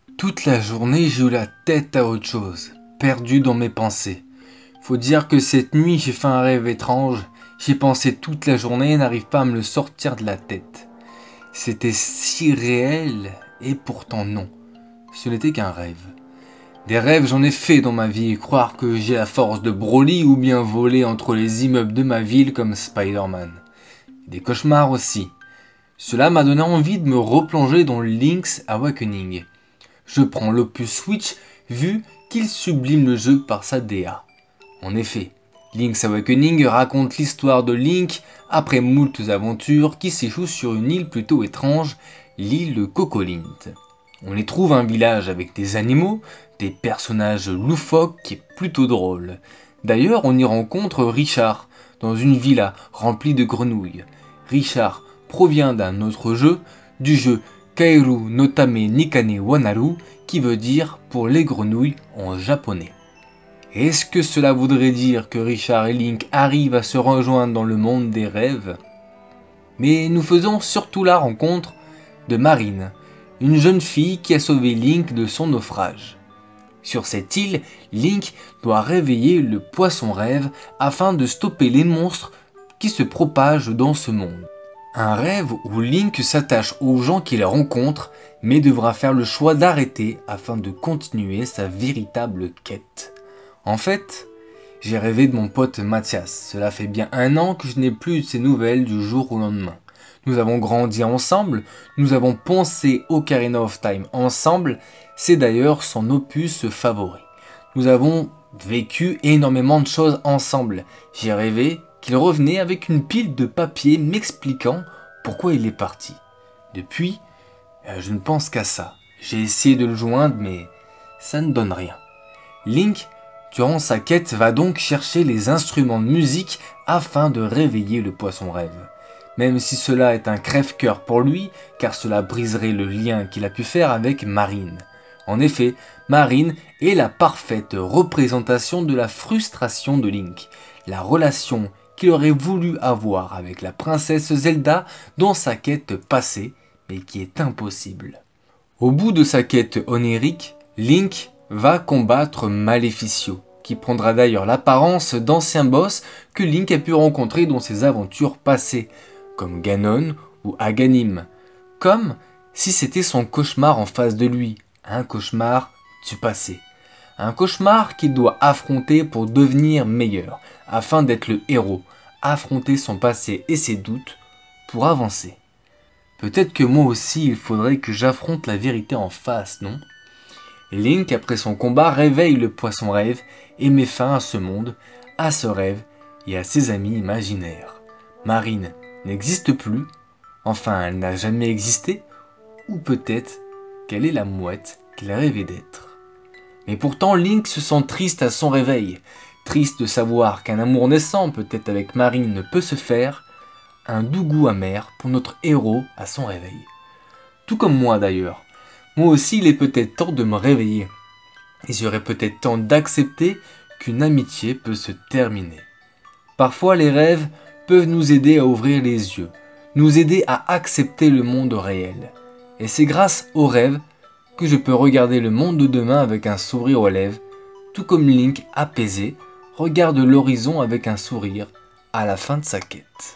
Toute la journée, j'ai eu la tête à autre chose, perdu dans mes pensées. Faut dire que cette nuit, j'ai fait un rêve étrange. J'y ai pensé toute la journée et n'arrive pas à me le sortir de la tête. C'était si réel, et pourtant non. Ce n'était qu'un rêve. Des rêves, j'en ai fait dans ma vie, et croire que j'ai la force de Broly ou bien voler entre les immeubles de ma ville comme Spider-Man. Des cauchemars aussi. Cela m'a donné envie de me replonger dans Link's Awakening. Je prends l'opus Switch vu qu'il sublime le jeu par sa DA. En effet, Link's Awakening raconte l'histoire de Link après moultes aventures qui s'échouent sur une île plutôt étrange, l'île de Cocolint. On y trouve un village avec des animaux, des personnages loufoques qui est plutôt drôle. D'ailleurs, on y rencontre Richard dans une villa remplie de grenouilles. Richard provient d'un autre jeu, du jeu Kairu no Tame Nikane Wanaru, qui veut dire pour les grenouilles en japonais. Est-ce que cela voudrait dire que Richard et Link arrivent à se rejoindre dans le monde des rêves? Mais nous faisons surtout la rencontre de Marine, une jeune fille qui a sauvé Link de son naufrage. Sur cette île, Link doit réveiller le poisson rêve afin de stopper les monstres qui se propagent dans ce monde. Un rêve où Link s'attache aux gens qu'il rencontre, mais devra faire le choix d'arrêter afin de continuer sa véritable quête. En fait, j'ai rêvé de mon pote Mathias. Cela fait bien 1 an que je n'ai plus de ses nouvelles du jour au lendemain. Nous avons grandi ensemble, nous avons poncé Ocarina of Time ensemble, c'est d'ailleurs son opus favori. Nous avons vécu énormément de choses ensemble. J'ai rêvé qu'il revenait avec une pile de papier m'expliquant pourquoi il est parti. Depuis, je ne pense qu'à ça. J'ai essayé de le joindre, mais ça ne donne rien. Link, durant sa quête, va donc chercher les instruments de musique afin de réveiller le poisson rêve. Même si cela est un crève-cœur pour lui, car cela briserait le lien qu'il a pu faire avec Marine. En effet, Marine est la parfaite représentation de la frustration de Link, la relation qu'il aurait voulu avoir avec la princesse Zelda dans sa quête passée, mais qui est impossible. Au bout de sa quête onirique, Link va combattre Maleficio, qui prendra d'ailleurs l'apparence d'anciens boss que Link a pu rencontrer dans ses aventures passées, comme Ganon ou Aghanim, comme si c'était son cauchemar en face de lui, un cauchemar du passé. Un cauchemar qu'il doit affronter pour devenir meilleur, afin d'être le héros, affronter son passé et ses doutes pour avancer. Peut-être que moi aussi il faudrait que j'affronte la vérité en face, non? Link, après son combat, réveille le poisson rêve et met fin à ce monde, à ce rêve et à ses amis imaginaires. Marine n'existe plus, enfin elle n'a jamais existé, ou peut-être qu'elle est la mouette qu'il rêvait d'être. Mais pourtant Link se sent triste à son réveil, triste de savoir qu'un amour naissant peut-être avec Marine ne peut se faire, un doux goût amer pour notre héros à son réveil. Tout comme moi d'ailleurs. Moi aussi, il est peut-être temps de me réveiller. Il serait peut-être temps d'accepter qu'une amitié peut se terminer. Parfois, les rêves peuvent nous aider à ouvrir les yeux, nous aider à accepter le monde réel. Et c'est grâce aux rêves que je peux regarder le monde de demain avec un sourire aux lèvres, tout comme Link, apaisé, regarde l'horizon avec un sourire à la fin de sa quête.